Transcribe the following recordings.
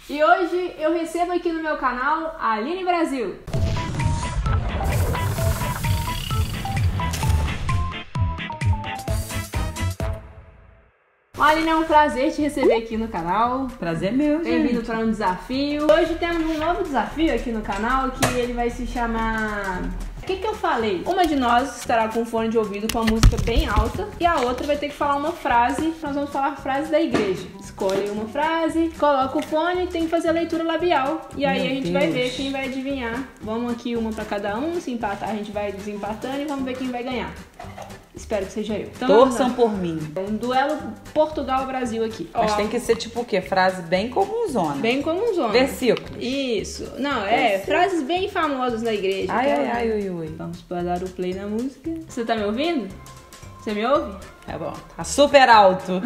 E hoje eu recebo aqui no meu canal a Aline Brasil. Aline, é um prazer te receber aqui no canal. Prazer meu, gente. Bem-vindo para um desafio. Hoje temos um novo desafio aqui no canal que ele vai se chamar... O que eu falei? Uma de nós estará com fone de ouvido com a música bem alta e a outra vai ter que falar uma frase. Nós vamos falar frases da igreja. Escolhe uma frase, coloca o fone e tem que fazer a leitura labial. E aí a gente vai ver quem vai adivinhar. Vamos aqui uma para cada um. Se empatar, a gente vai desempatando e vamos ver quem vai ganhar. Espero que seja eu. Então, torçam por mim. Um duelo Portugal-Brasil aqui. Mas tem que ser tipo o quê? Frase bem comunzona. Bem comunzona. Versículos. Isso. Não, frases bem famosas na igreja. Ai, ui, ui. Vamos para dar o play na música. Você tá me ouvindo? Você me ouve? Tá bom. Tá super alto.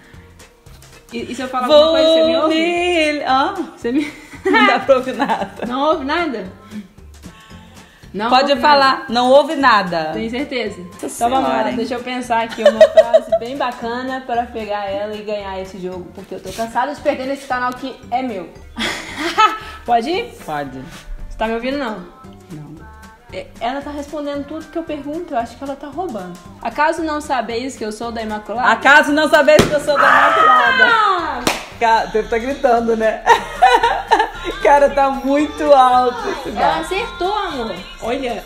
E se eu falar alguma coisa, você me ouve? Você me... Não dá pra ouvir nada. Não ouve nada? Não pode falar, nada. Não ouve nada. Tem certeza? Nossa então vamos lá, deixa eu pensar aqui uma frase bem bacana para pegar ela e ganhar esse jogo, porque eu tô cansada de perder nesse canal que é meu. Pode ir? Pode. Você tá me ouvindo, não? Não. Ela tá respondendo tudo que eu pergunto, eu acho que ela tá roubando. Acaso não sabeis que eu sou da Imaculada? Acaso não sabeis que eu sou da Imaculada? Cara, deve estar gritando, né? Cara, tá muito alto. Ela acertou, amor. Olha.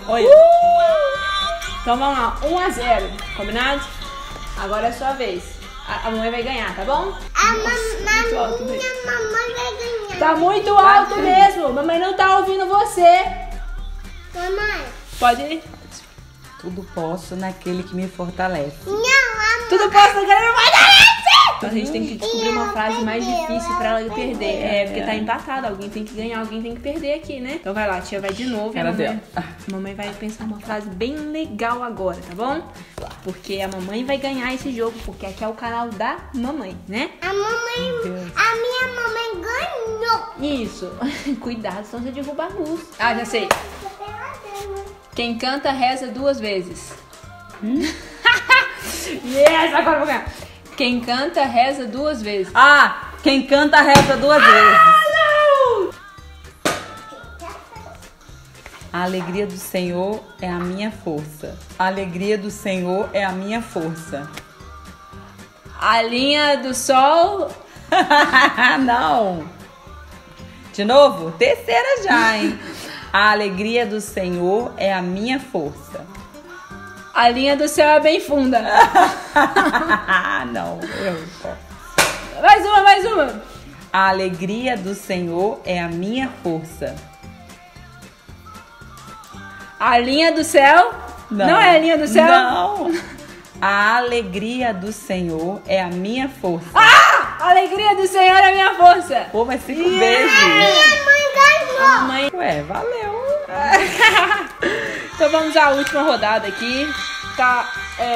Então vamos lá, 1-0, combinado? Agora é a sua vez. A mamãe vai ganhar, tá bom? Minha mamãe vai ganhar. Tá muito alto mesmo. Mamãe não tá ouvindo você. Mamãe. Pode ir? Tudo posso naquele que me fortalece. Tudo posso naquele que me fortalece. Então a gente tem que descobrir uma frase mais difícil pra ela perder. Porque tá empatado. Alguém tem que ganhar, alguém tem que perder aqui, né? Então vai lá, a tia vai de novo. A mamãe vai pensar uma frase bem legal agora, tá bom? Porque a mamãe vai ganhar esse jogo, porque aqui é o canal da mamãe, né? A minha mamãe ganhou. Isso. Cuidado, senão você derruba a luz. Ah, já sei. Quem canta reza 2 vezes. Yes, agora eu vou ganhar. Quem canta reza 2 vezes. Quem canta reza 2 vezes. Não! A alegria do Senhor é a minha força. A alegria do Senhor é a minha força. A linha do sol. Não. De novo? Terceira já, hein? A alegria do Senhor é a minha força. A linha do céu é bem funda. Não. Mais uma. A alegria do Senhor é a minha força. A linha do céu? Não é a linha do céu? Não. A alegria do Senhor é a minha força. A alegria do Senhor é a minha força. Pô, mas 5 vezes. Minha mãe ganhou. Ué, valeu. Então vamos à última rodada aqui. Tá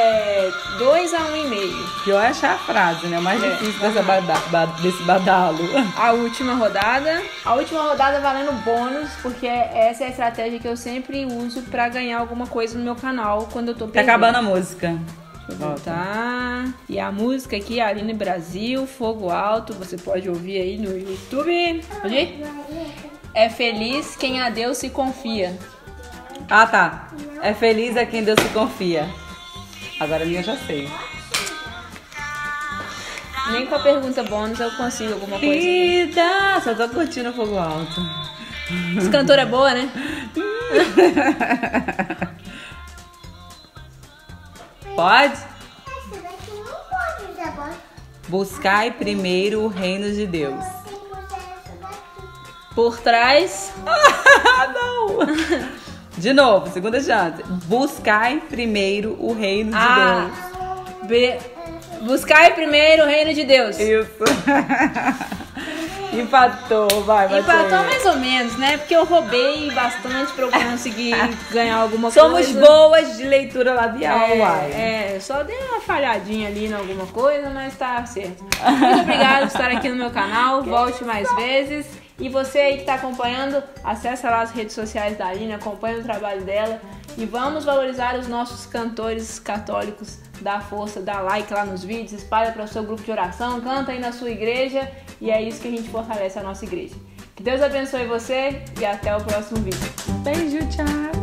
2-1,5. Pior é achar a frase, né? O mais difícil desse badalo. A última rodada. A última rodada valendo bônus, porque essa é a estratégia que eu sempre uso pra ganhar alguma coisa no meu canal quando eu tô Tá perdendo. acabando a música. Deixa eu voltar. E a música aqui é Aline Brasil, Fogo Alto. Você pode ouvir aí no YouTube. Pode ir? É feliz quem a Deus se confia. Tá. É feliz a quem Deus se confia. Agora a minha eu já sei. Nem com a pergunta bônus eu consigo alguma coisa. Vida! Só tô curtindo o Fogo Alto. Esse cantor é boa, né? Pode? Essa daqui não pode, Isabel. Buscai primeiro o reino de Deus. Tem que usar essa daqui. Por trás. Não! De novo, segunda chance. Buscai primeiro o reino de Deus. Buscai primeiro o reino de Deus. Isso. Empatou, vai. Empatou mais ou menos, né? Porque eu roubei bastante pra eu conseguir ganhar alguma Somos coisa. boas de leitura labial, uai. Só dei uma falhadinha ali em alguma coisa, mas tá certo. Muito obrigada por estar aqui no meu canal. Volte mais vezes. E você aí que tá acompanhando, acessa lá as redes sociais da Aline, acompanha o trabalho dela. E vamos valorizar os nossos cantores católicos. Dá força, dá like lá nos vídeos, espalha para o seu grupo de oração, canta aí na sua igreja E é isso que a gente fortalece a nossa igreja. Que Deus abençoe você e até o próximo vídeo. Beijo, tchau!